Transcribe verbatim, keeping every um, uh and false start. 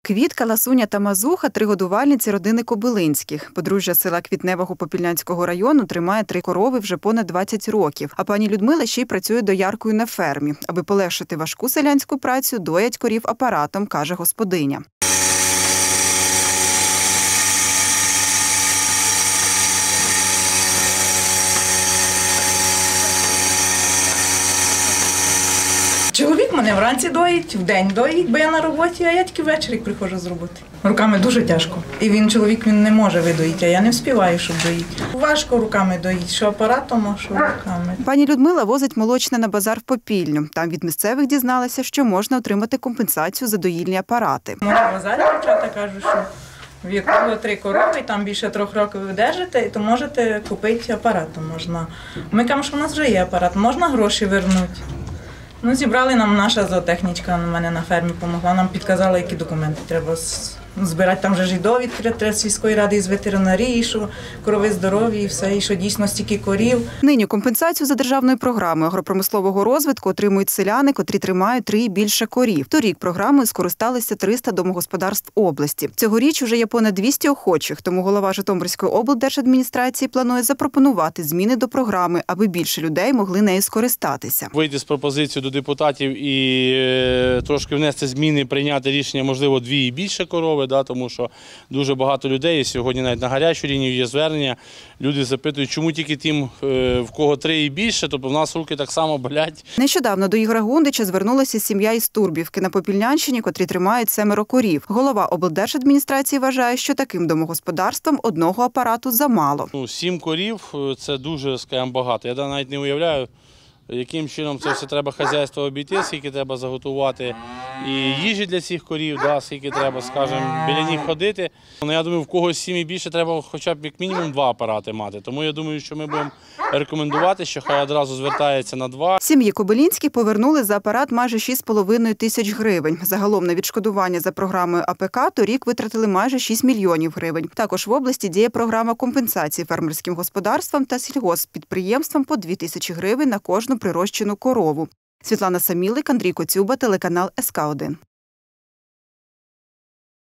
Квітка, Ласуня та Мазуха – три годувальниці родини Кобилинських. Подружжя з села Квітневого Попільнянського району тримає три корови вже понад двадцять років. А пані Людмила ще й працює дояркою на фермі. Аби полегшити важку селянську працю, доять корів апаратом, каже господиня. Чоловік мене вранці доїть, вдень доїть, бо я на роботі, а я тільки ввечері приходжу з роботи. Руками дуже тяжко. І він, чоловік, він не може видоїти, а я не вспіваю, щоб доїти. Важко руками доїть, що апаратом, а що руками. Пані Людмила возить молочне на базар в Попільню. Там від місцевих дізналася, що можна отримати компенсацію за доїльні апарати. На базарі дівчата кажуть, що в яку три корови, там більше трьох років ви держите, то можете купити апарат. Можна. Ми кажемо, що в нас вже є апарат, можна гроші вернути. Ну, зібрали нам, наша зоотехнічка на мене на фермі допомогла, нам підказала, які документи треба збирати. Там вже ж і довідки сільської ради із ветеринарії, що корови здорові і все, і що дійсно стільки корів. Нині компенсацію за державною програмою агропромислового розвитку отримують селяни, котрі тримають три і більше корів. Торік програмою скористалися триста домогосподарств області. Цьогоріч уже є понад двісті охочих, тому голова Житомирської облдержадміністрації планує запропонувати зміни до програми, аби більше людей могли нею скористатися. Вийти з пропозицією до депутатів і трошки внести зміни, прийняти рішення, можливо, дві і більше корови. Да, тому що дуже багато людей, і сьогодні навіть на гарячу лінію є звернення, люди запитують, чому тільки тим, в кого три і більше, тобто в нас руки так само болять. Нещодавно до Ігоря Гундича звернулася сім'я із Турбівки на Попільнянщині, котрі тримають семеро корів. Голова облдержадміністрації вважає, що таким домогосподарствам одного апарату замало. Ну, сім корів – це дуже, скажімо, багато. Я навіть не уявляю, яким чином це все треба хазяйство обійти, скільки треба заготувати і їжі для цих корів, да, скільки треба, скажімо, біля них ходити. Ну, я думаю, в когось сім і більше треба хоча б як мінімум два апарати мати. Тому я думаю, що ми будемо рекомендувати, що хай одразу звертається на два. Сім'ї Кобилинських повернули за апарат майже шість з половиною тисяч гривень. Загалом на відшкодування за програмою А П К торік витратили майже шість мільйонів гривень. Також в області діє програма компенсації фермерським господарствам та сільгосппідприємствам по дві тисячі гривень на кожну прирощену корову. Світлана Самілик, Андрій Коцюба, телеканал С К один.